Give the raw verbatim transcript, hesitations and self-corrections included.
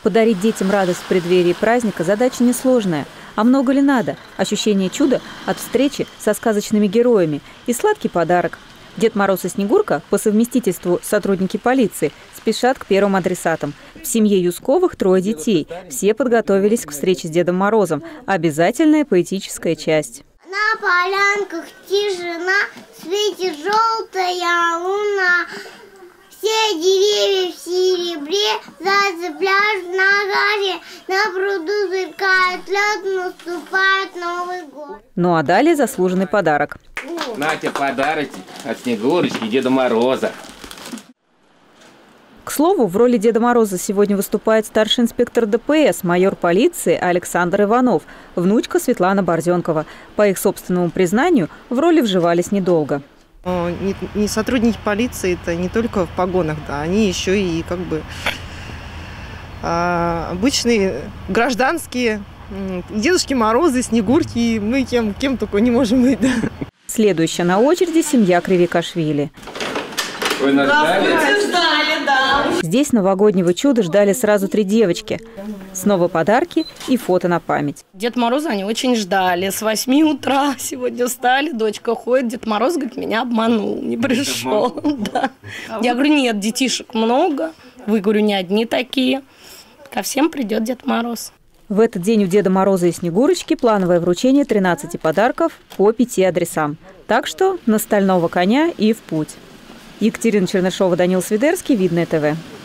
Подарить детям радость в преддверии праздника – задача несложная. А много ли надо? Ощущение чуда от встречи со сказочными героями и сладкий подарок. Дед Мороз и Снегурка, по совместительству сотрудники полиции, спешат к первым адресатам. В семье Юсковых трое детей. Все подготовились к встрече с Дедом Морозом. Обязательная поэтическая часть. На полянках тишина, светит желтая луна. Все деревья в серебре, зайцы пляшут на горе, на пруду сверкает лед, наступает Новый год. Ну а далее заслуженный подарок. На тебе подарок от Снегурочки и Деда Мороза. К слову, в роли Деда Мороза сегодня выступает старший инспектор Дэ Пэ Эс, майор полиции Александр Иванов, внучка Светлана Борзенкова. По их собственному признанию, в роли вживались недолго. Не, не сотрудники полиции, это не только в погонах, да, они еще и как бы а, обычные гражданские, Дедушки Морозы, Снегурки, мы кем, кем только не можем быть. Да. Следующая на очереди семья Кривикашвили. Вы нас ждали? Ждали, да. Здесь новогоднего чуда ждали сразу три девочки. Снова подарки и фото на память. Дед Мороза они очень ждали. С восьми утра сегодня встали, дочка ходит. Дед Мороз, говорит, меня обманул, не пришел. Да. Я говорю, нет, детишек много. Вы, говорю, не одни такие. Ко всем придет Дед Мороз. В этот день у Деда Мороза и Снегурочки плановое вручение тринадцати подарков по пяти адресам. Так что на стального коня и в путь. Екатерина Чернышова, Данил Свидерский, Видное ТВ.